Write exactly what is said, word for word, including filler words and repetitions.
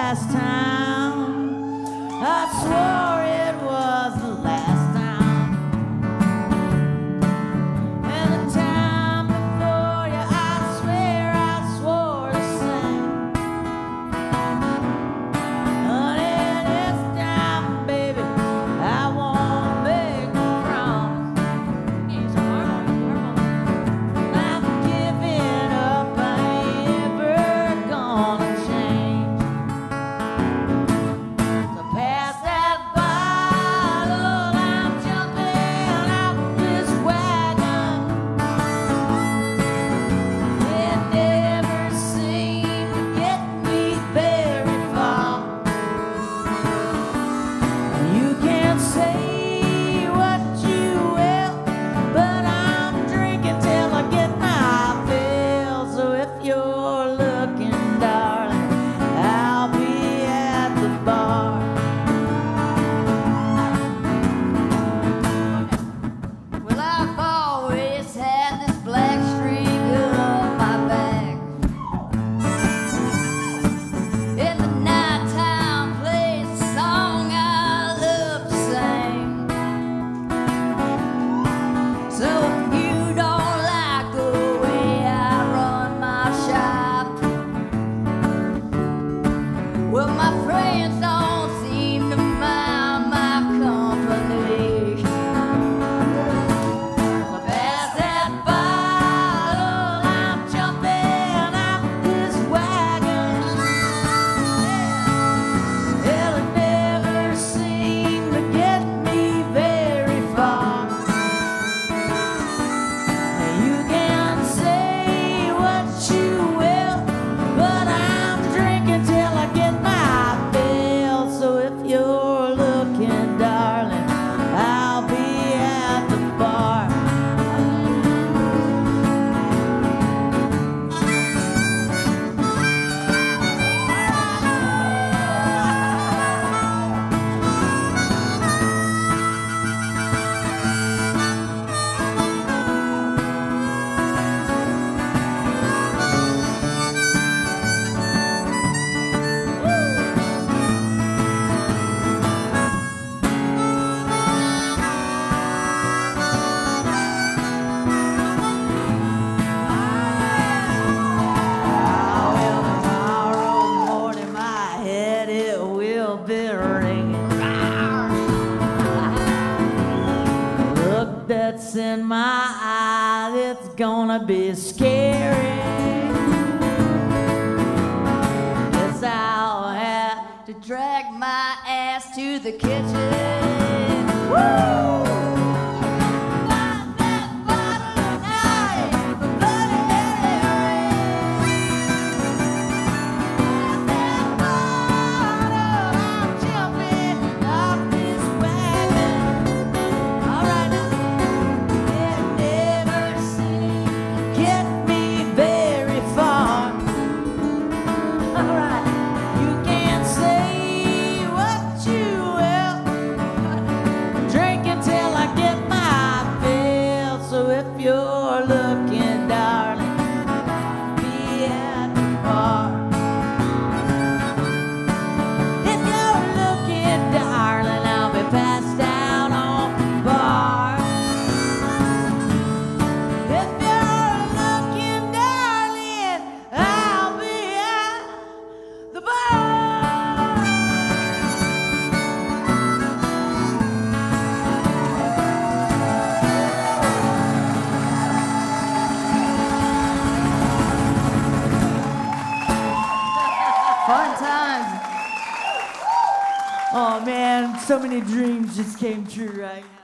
last time. I swore it was the last time. And the time before you, I swear I swore the same. Honey, this time, baby, I won't make a promise. It's a harmony, harmony. I'm giving up, I ain't ever gonna change. So pass that bottle, I'm jumping out this wagon. It never seemed to get me very far. You can say what you will, but I'm drinking till I get my fill. So if you're looking, darling, I'll be at the bar. Well, I've always had this black string up my back. In the nighttime, plays a song I love to sing. So if you don't like the way I run my shop, well, my friends don't seem to mind my company. So pass that bottle, I'm jumping out this wagon. Hell, it never seemed to get me very far. You can say what you will, but I'm drinking till I get my fill. So if you're looking, darling, I'll be at the bar. Well, tomorrow morning my head it will be ringing. Look that's in my eye, it's gonna be scary. Guess I'll have to drag my ass to the kitchen. Woo! Find that bottle tonight, the Bloody Mary. That bottle, I'm jumping off this wagon. All right now, it never seemed to get me very far. All right, you can say what you will, drinking till I get my fill. So if you're looking, darling, be at the bar. If you're looking, darling, I'll be passed out on the bar. If you're looking, darling, I'll be at the bar. Fun times. Oh man, so many dreams just came true right now.